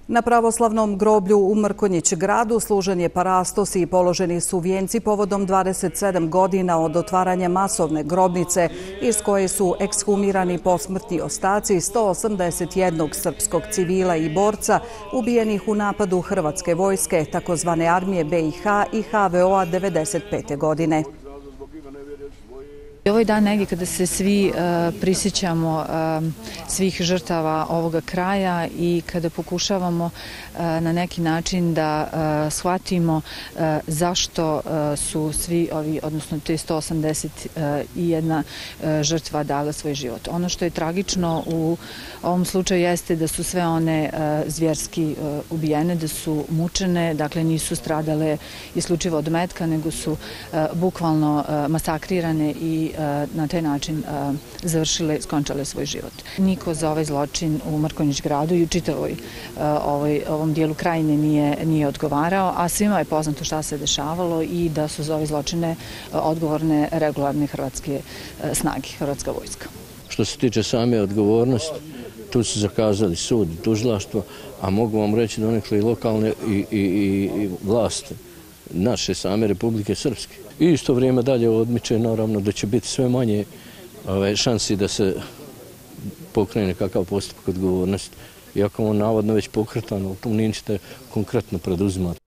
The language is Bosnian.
Na pravoslavnom groblju u Mrkonjić gradu služen je parastos i položeni su vijenci povodom 27 godina od otvaranja masovne grobnice iz koje su ekshumirani posmrtni ostaci 181 srpskog civila i borca ubijenih u napadu Hrvatske vojske, takozvane armije BiH i HVO-a 1995. godine. Ovo je dan negdje kada se svi prisjećamo svih žrtava ovoga kraja i kada pokušavamo na neki način da shvatimo zašto su svi ovi, odnosno te 181 žrtva dala svoj život. Ono što je tragično u ovom slučaju jeste da su sve one zvjerski ubijene, da su mučene, dakle nisu stradale isključivo od metka, nego su bukvalno masakrirane i na taj način skončale svoj život. Niko za ovaj zločin u Mrkonjić gradu i u čitavoj ovom dijelu krajine nije odgovarao, a svima je poznato šta se dešavalo i da su za ove zločine odgovorne regularne hrvatske snage, Hrvatska vojska. Što se tiče same odgovornosti, tu su zakazali sud i tužilaštvo, a mogu vam reći donekle i lokalne i vlasti naše same Republike Srpske. I isto vrijeme dalje odmiče, naravno da će biti sve manje šansi da se pokrene kakav postupak odgovornosti. Iako on navodno već pokretan, ali to nećete konkretno preduzimati.